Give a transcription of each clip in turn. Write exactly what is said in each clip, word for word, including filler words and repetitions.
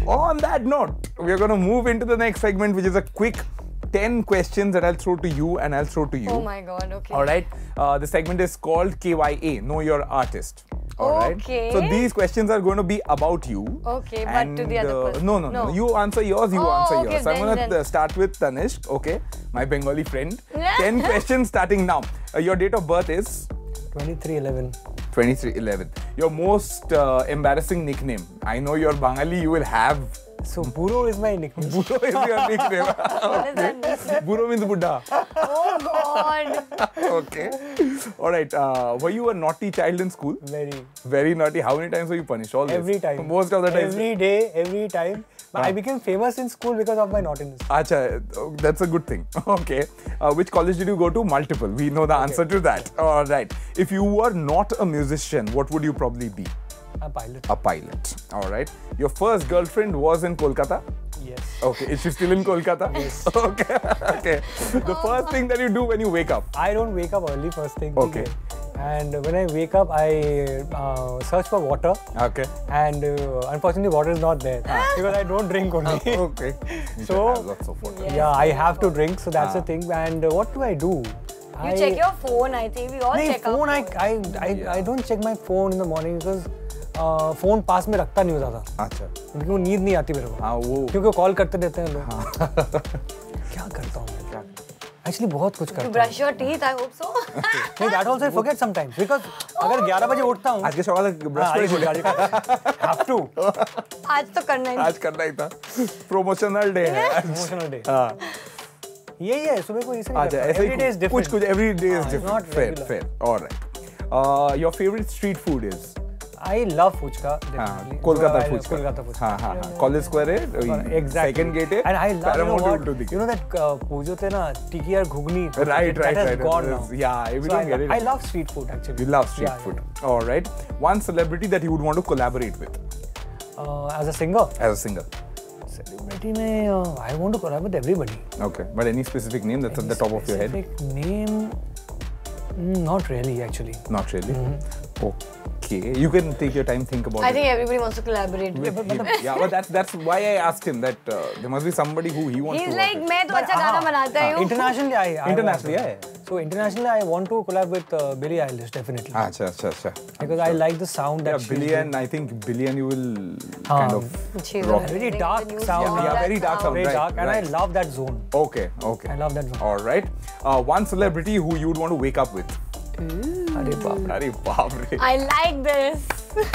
On that note, we're going to move into the next segment, which is a quick ten questions that I'll throw to you and I'll throw to you. Oh my god, okay. Alright, uh, the segment is called K Y A, Know Your Artist. Alright? Okay. So these questions are going to be about you. Okay, but to the other uh, person. No, no, no, no. You answer yours, you oh, answer okay, yours. So then, I'm going to then. start with Tanishq, okay? My Bengali friend. ten questions starting now. Uh, your date of birth is? twenty-three eleven. twenty-three eleven. Your most uh, embarrassing nickname. I know you're Bengali, you will have. So Buro is my nickname. Buro is your nickname. What does that mean? Buro means Buddha. Oh god. Okay. Alright, uh, were you a naughty child in school? Very. Very naughty. How many times were you punished? Always? Every time. Most of the time. Every day, every time. But Ah. I became famous in school because of my naughtiness. Acha, that's a good thing. Okay. Uh, which college did you go to? Multiple. We know the answer to that. Alright. If you were not a musician, what would you probably be? A pilot. A pilot. Alright. Your first girlfriend was in Kolkata? Yes. Okay. Is she still in Kolkata? Yes. Okay. Okay. The first thing that you do when you wake up? I don't wake up early first thing. Okay. And when I wake up, I uh, search for water. Okay. And uh, unfortunately, water is not there because I don't drink only. Okay. You So, should have lots of water. Yes, yeah, I yes, have to of drink. So that's Ah. the thing. And uh, what do I do? You I, check your phone, I think. We all नहीं, check phone, our I, phone. I, I, Yeah. I don't check my phone in the morning because uh, phone पास में रखता नहीं हो ज़्यादा. अच्छा. क्योंकि वो नींद नहीं आती मेरे को. हाँ वो. क्योंकि कॉल करते रहते हैं लोग. क्या करता हूँ मैं? क्या? Actually बहुत कुछ You करता हूँ. brush your teeth, I hope so. नहीं, that also I forget sometimes because अगर ग्यारह बजे उठता हूँ. आज के सवाल ब्रश हाँ, कर आज आज have to. आज तो करना ही आज करना ही था. Promotional day है. Emotional day. हाँ. यही है सुबह को इसे नहीं अच्छा करता. ऐसे Every day is different. कुछ कुछ every day is हाँ, different. not Fair, regular. fair. All right. Uh, your favorite street food is? I love fuchka. हाँ, definitely. Kolkata I love phuchka. Kolkata fuchka. हाँ हाँ हाँ. College Square है. Exactly. Second gate है. And I love, you know Paramount what? उल्टू दिखे. You know that uh, वो जो थे ना टिकी और ghugni. Right, right, That has right. gone now. Yeah, we So don't I, get it. I love street food actually. You love street Yeah, food. yeah. All right. One celebrity that you would want to collaborate with Uh, as a singer, as a singer. celebrity में uh, I want to collaborate with everybody. Okay. But any specific name that's at the top of your head? Specific name? Mm, not really actually. Not really. Okay. You can take your time, think about I it. think everybody wants to collaborate with With him. Yeah, but that's that's why I asked him that uh, there must be somebody who he wants He's to like, work with. मैं तो अच्छा गाना बनाता हाँ, हूँ. Internationally, I, I Internationally, want yeah, to. So internationally, I want to collab with uh, Billie Eilish definitely Acha, acha, acha. because I like the sound Yeah, that she Billion. I think Billion. You will kind Um, of She's rock. a- very the dark new sound. song, Yeah, that very dark sound. very right, dark, and right. I love that zone. Okay, okay. I love that zone. All right. Uh, one celebrity who you would want to wake up with. Arey baap. Arey baap re. I like this.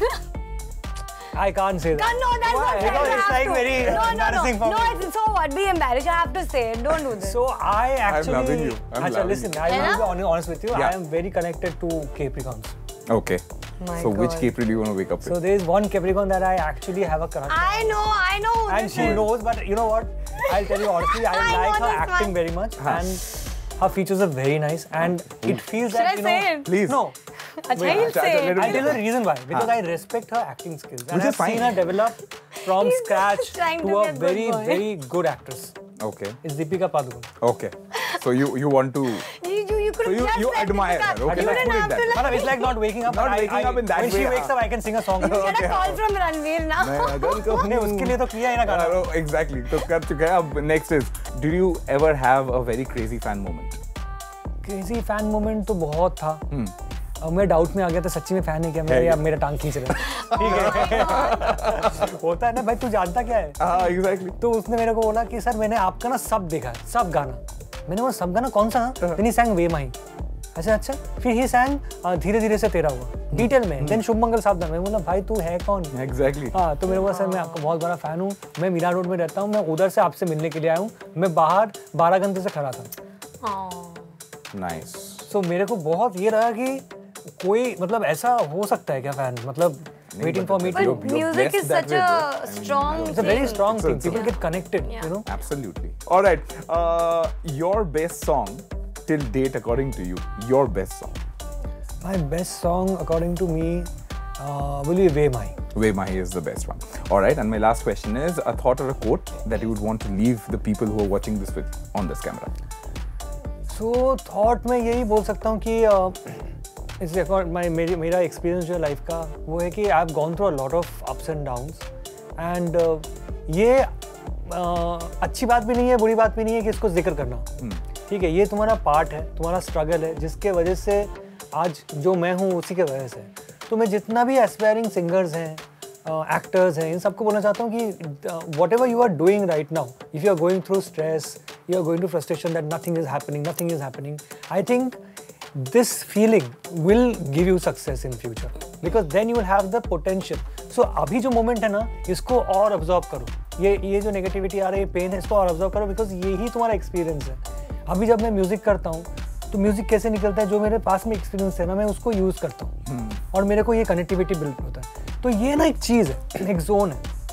I can't say that. No, no, that's Why? not fair. Because You it's have like to. very no, no, no. embarrassing for no, me. it's so what? Be embarrassed. You have to say it. Don't do this. So I actually. loving you. I'm Achha, loving listen, you. I will Yeah? be hon- honest with you. Yeah. I am very connected to Capricorns. Okay. My so which God. Capri do you want to wake up with? So there is one Capricorn that I actually have a crush on. I know, I know. who And this she is. knows, but you know what? I'll tell you honestly, I, I like know her this acting one. very much, Huh. and her features are very nice, and it feels Should that I you say know. it? Please. No. Acha, Wait, he'll acha, say acha, it. let him I'll tell you the reason why. Because Huh. I respect her acting skills, and Which is I've seen fine. her develop from He's just scratch trying to to a get good very, boy. very good actress. Okay. It's Deepika Padukone. Okay. So you you want to. You, you, you could So have you- just you said admire Deepika. her, okay, You let's didn't put it have that to way. like. But it's like not waking up. Not but I- waking I, up in that when way, she wakes हाँ. up, I can sing a song. You get Okay, a call हाँ. from Ranveer now. मैं अगर को- नहीं, उसके लिए तो किया ही ना गाना. Uh, no, exactly. तो कर चुके हैं. अब next is, do you ever have a very crazy fan moment? Crazy fan moment तो बहुत था. Hmm. अब मैं डाउट में आ गया था सच्ची में फैन है क्या मेरा है या ये। मेरा टांग खींच रहा है. ठीक है. होता है ना भाई तू जानता क्या है. हाँ, exactly. तो उसने मेरे को बोला कि सर मैंने आपका ना सब देखा है सब गाना. मैंने बोला सब गाना कौन सा. देन ही sang वे माही. अच्छा अच्छा फिर ही sang धीरे धीरे से तेरा हुआ डिटेल में. देन शुभ मंगल सावधान. मैं बोला भाई तू है कौन. Exactly. हाँ तो मेरे को सर मैं आपका बहुत बड़ा फैन हूँ. मैं मीरा रोड में रहता हूँ. मैं उधर से आपसे मिलने के लिए आया हूँ. मैं बाहर बारह घंटे से खड़ा था. Oh. Nice. सो मेरे को बहुत ये रहा कि कोई मतलब ऐसा हो सकता है क्या फैन मतलब waiting for me But to. You're- you're music blessed is that such way, a bro. I mean, strong It's a very thing. strong thing. So- People so- get connected, Yeah. you know. Absolutely. All right. Uh, your best song till date, according to you, your best song. My best song, according to me, uh, will be Ve Mai. Ve Mahi is the best one. All right. And my last question is a thought or a quote that you would want to leave the people who are watching this with on this camera. So thought मैं यही बोल सकता हूँ कि इस accord my मेरी मेरा experience जो है लाइफ का वो है कि I have gone through a lot of ups and downs and ये uh, अच्छी बात भी नहीं है, बुरी बात भी नहीं है कि इसको जिक्र करना, ठीक है, ये तुम्हारा पार्ट है, तुम्हारा स्ट्रगल है, जिसके वजह से आज जो मैं हूँ उसी के वजह से। तो मैं जितना भी एस्पायरिंग सिंगर्स हैं, एक्टर्स हैं, इन सबको बोलना चाहता हूँ कि whatever you are doing right now, if you are going through stress, you are going to frustration that nothing is happening, nothing is happening, I think this feeling will give you success in future because then you will have the potential. So अभी जो moment है ना, इसको और absorb करो, ये ये जो negativity आ रही है, pain है, इसको और absorb करो because यही तुम्हारा experience है। अभी जब मैं music करता हूँ तो म्यूजिक कैसे निकलता है, जो मेरे पास में एक्सपीरियंस है ना, मैं उसको यूज़ करता हूँ hmm. और मेरे को ये कनेक्टिविटी बिल्ड होता है। तो ये ना एक चीज़ है, एक जोन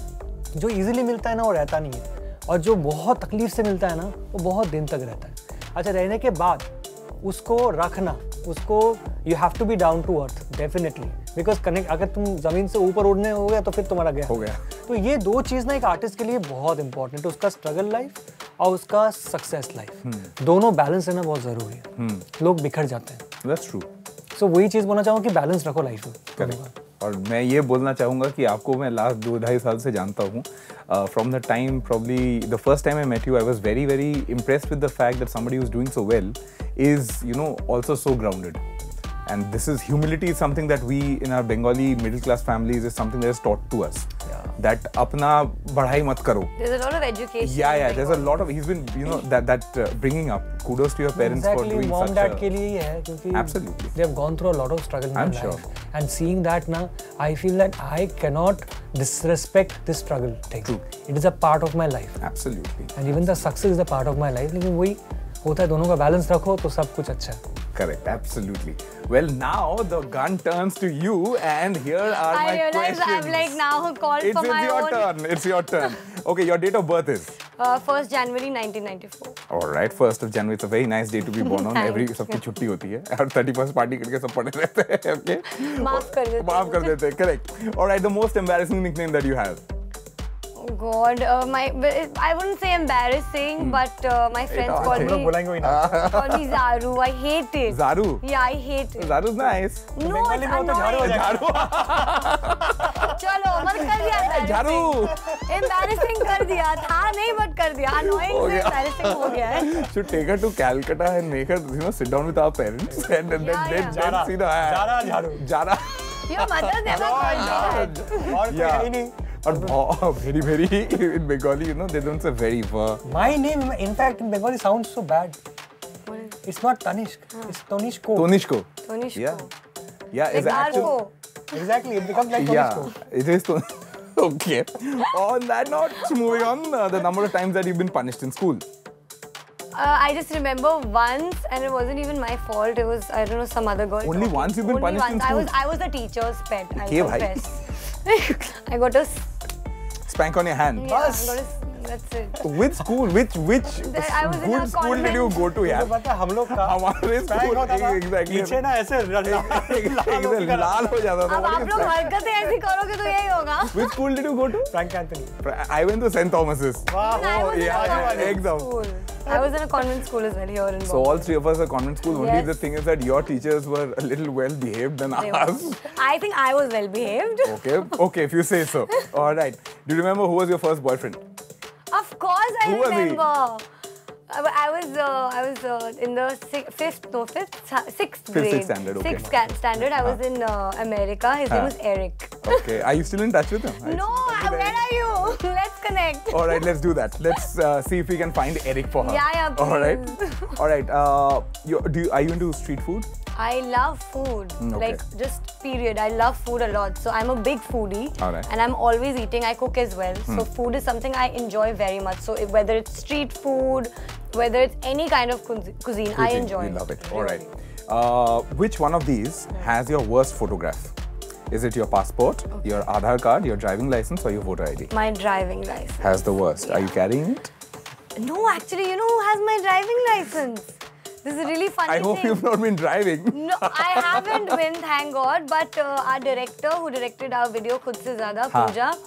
है जो इजीली मिलता है ना, वो रहता नहीं है, और जो बहुत तकलीफ से मिलता है ना, वो बहुत दिन तक रहता है। अच्छा, रहने के बाद उसको रखना, उसको you have to be down to earth definitely, because connect, अगर तुम जमीन से ऊपर उड़ने हो गया तो फिर तुम्हारा गया हो गया। तो ये दो चीज़ ना एक आर्टिस्ट के लिए बहुत इंपॉर्टेंट है, उसका स्ट्रगल लाइफ और उसका सक्सेस लाइफ, hmm. दोनों बैलेंस रहना बहुत ज़रूरी है। hmm. लोग बिखर जाते हैं। That's true. सो so, वही चीज़ बोलना चाहूँ कि बैलेंस रखो लाइफ में। और मैं ये बोलना चाहूँगा कि आपको मैं लास्ट दो ढाई साल से जानता हूँ। From the time probably the first time I met you, I was very very impressed with the fact that somebody who's doing so well is, you know, also so grounded. And this is humility is something that we in our Bengali middle class families is something that is taught to us. Yeah. That अपना बढ़ाई मत करो. There's a lot of education. Yeah, yeah. There's a lot of. He's been, you know, that that uh, bringing up. Kudos to your parents exactly, for doing mom, such. Dad a, के लिए ही है, क्योंकि absolutely. they have gone through a lot of struggle in I'm their sure. life. And seeing that now, I feel that I cannot disrespect this struggle thing. True. It is a part of my life. Absolutely. And even the success is a part of my life. लेकिन वही होता है, दोनों का balance रखो तो सब कुछ अच्छा है। Correct, absolutely. Well, now the gun turns to you, and here are I my realize questions. I've like now called it's, for it's my your own. turn. It's your turn. Okay, your date of birth is? Uh, first January nineteen ninety-four. All right, first of January. It's a very nice day to be born on. Every सबकी छुट्टी होती है और thirty-first party करके सब पड़े रहते हैं. Okay. माफ कर देते हैं. माफ कर देते हैं. Correct. All right, the most embarrassing nickname that you have? Oh God, uh, my I wouldn't say embarrassing, hmm. but uh, my friends call me. बुलाएंगे ना. Call me Zaru. I hate it. Zaru. Yeah, I hate it. Zaru's nice. No, it's annoying. झारू. चलो, मत कर दिया embarrassing. झारू. Embarrassing कर दिया था नहीं, but कर दिया. Annoying से embarrassing हो गया है. Should take her to Calcutta and make her, you know, sit down with our parents and then Yeah, then yeah. then see the Zara झारू. Zara. Your mother never called me that. और कोई है ही नहीं. और बहुत very very in Bengali, you know, they don't say very. Uh, My name, in fact, in Bengali sounds so bad. What is it? It's not Tanishq. It's Tanishko. Tonishko. Tonishko. Yeah. Yeah, Like it's actually. Darko. Exactly, it becomes like Yeah, Tanishko. it is. To okay. On that note, moving on, uh, the number of times that you've been punished in school. Uh, I just remember once, and it wasn't even my fault. It was, I don't know, some other girl. Only talking. once you've been Only punished in once. I was, school? I was a teacher's pet. I'll Okay, bhai. confess. I got a. Spank on your hand. Yeah, I got a. That's it. Which school? Which which That I was in good a school did you convent. go to? मुझे यार? पता है हम लोग का हमारे spank school होता था, exactly. पीछे ना ऐसे लाल एकदम लाल हो जाता था. अब आप लोग हरकतें ऐसी करोगे तो यही होगा. Which school did you go to? Frank Anthony. I went to Saint Thomas's. वाह. I was in yeah, a yeah, convent एकदम. school. I was in a convent school as well here in So all Bombay. three of us are convent school. Only Yes. the thing is that your teachers were a little well behaved than They us. were. I think I was well behaved. Okay, okay, if you say so. All right. Do you remember who was your first boyfriend? Of course I Who was he? remember. I wa- I was uh, I was uh, in the si- fifth no fifth sa- sixth grade. sixth standard, okay. Sixth ca- standard. I was in uh, America. His name Huh. was Eric. Okay. Are you still in touch with him? No, I- where are you? Let's connect. All right, let's do that. Let's uh, see if we can find Eric for her. Yeah, yeah, All right. please. All right. Uh, you, do you, are you into street food? I love food. Mm, okay. Like just period. I love food a lot. So I'm a big foodie. Alright. And I'm always eating. I cook as well. So food is something I enjoy very much. So if, whether it's street food, whether it's any kind of cuisine, cuisine I Cuisine, enjoy. You love it. Really. All right. Uh, which one of these has your worst photograph? Is it your passport, Okay. your Aadhaar card, your driving license, or your voter I D? My driving license. Has the worst. Are you carrying it? No, actually, you know who has my driving license? This is a really funny I hope thing. you've not been driving. No, I haven't been, thank God. But uh, our director who directed our video, Khud Se Zyada, हाँ, Pooja, हाँ.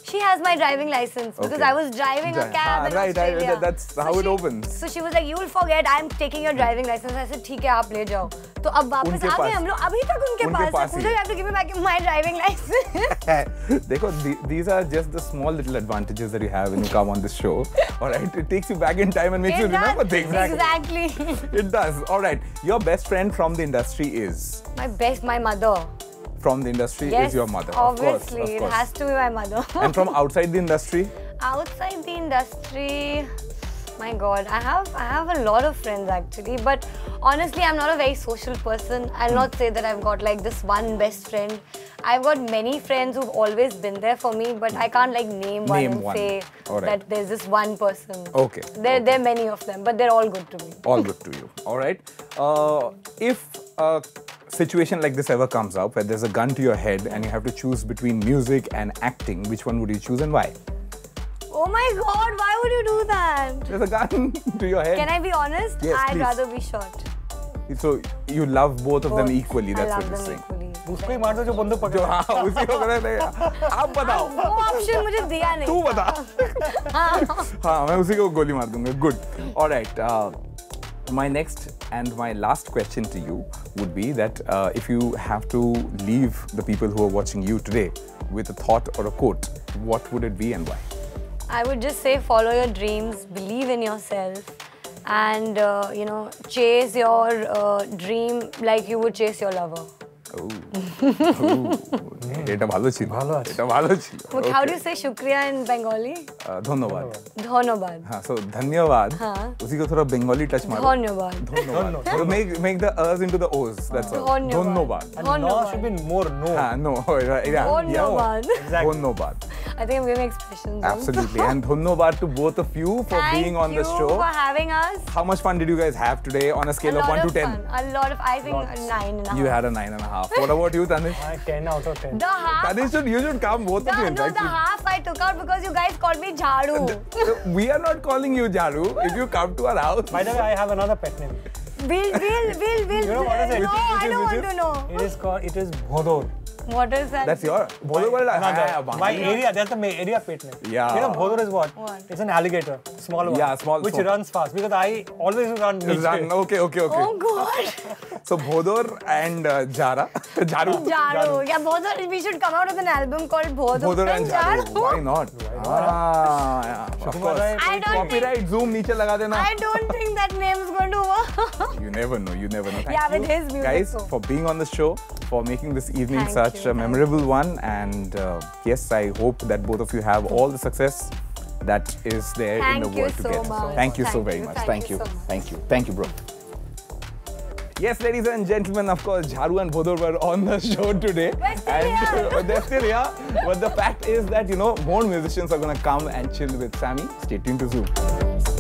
She has my driving license because Okay. I was driving a Dri- cab Ah, in right, right, Australia. that- that's how it she, opens. So she was like, "You'll forget. I'm taking your driving license." I said, "ठीक है, आप ले जाओ." तो अब वापस उनके आ गए पास- हम लोग. अभी तक उनके उनके पास पास है. ही Kudo, है। you have to give me back my driving license. Dekho, the- these are just the small little advantages that you have when you come on this show. All right, it takes you back in time and makes you It remember does. things. Exactly. It does. All right, your best friend from the industry is My best, my mother. from the industry Yes, is your mother. obviously, of course, of it course. has to be my mother. And from outside the industry, Outside the industry, my God, I have I have a lot of friends actually, but honestly, I'm not a very social person. I'll not say that I've got like this one best friend. I've got many friends who've always been there for me, but I can't like name, one Name and one. say All right. that there's this one person. Okay, There, okay. there are many of them, but they're all good to me. all good to you. All right. Uh, if a situation like this ever comes up, where there's a gun to your head and you have to choose between music and acting, which one would you choose and why? Oh my God, why would you do that? There's a gun to your head. Can I be honest? Yes, I'd please. rather be shot. So you love both of them Both. equally. I That's love what you're them saying. equally. उसको ही मार दो जो बंदूक जो पकड़ा हाँ उसी को करना है। आप बताओ। वो ऑप्शन मुझे दिया नहीं तू था। बता। हाँ मैं उसी को गोली मार दूंगा। Good. All right. Uh, my next and my last question to you would be that uh, if you have to leave the people who are watching you today with a thought or a quote, what would it be and why? I would just say follow your dreams, believe in yourself, and uh, you know, chase your uh, dream like you would chase your lover. Oh. এটা ভালো ছিল ভালো আছে। এটা ভালো ছিল But how do you say shukriya in Bengali? Uh, ধন্যবাদ Dhonobad. हाँ so धन्यवाद हाँ। उसी को थोड़ा बंगाली टच मारो Dhonobad. धन्यवाद so make make the R's into the O's that's all Dhonobad. ধন্যবাদ and no should be more no हाँ no yeah yeah Dhonobad. exactly ধন্যবাদ I think I'm giving expressions. also. absolutely and ধন্যবাদ to both of you for Thank being on you the show for having us. how much fun did you guys have today on a A scale of lot one to of ten fun. A lot of, I think, a nine and a half. you had a nine and a half what about you Tanish I ten out of ten The half. Tanish should you should come both The, of you in no, fact the half I took out because you guys called me Jharu. we are not calling you Jaru if you come to our house by the way I have another pet name We'll, we'll, we'll, we'll. You know what is it? No, Which is- I which don't is- want which to know. it is called it is Bhodor What is that? that's your Bolo Bolo Another. हाँ, my हाँ, area that's the my area pet name Yeah. you know Bhodor is what What? it's an alligator small one Yeah, small- which small. runs fast because I always run niche. Run. Okay, okay, okay. Oh God. So Bhodor and uh, Jara, Jaru. Jharu. Yeah, Bhodor. We should come out with an album called Bhodor, Bhodor and Jaru. Why not? Ah, yeah, of course. I don't think, Copyright Zoom नीचे लगा देना. I don't think that name is going to work. You never know. You never know. Thank Yeah, you, with his music guys, so. for being on the show, for making this evening Thank such you, a thank memorable one. And uh, yes, I hope that both of you have all the success that is there in Thank the you world to so get. much. Thank you so Thank very you, much. thank Thank you you. so much. Thank you. Thank you, bro. Yes, ladies and gentlemen, of course, Jharu and Bhodor were on the show today. We're still and here. uh, they're still here. But the fact is that, you know, more musicians are going to come and chill with Sammy. Stay tuned to Zoom.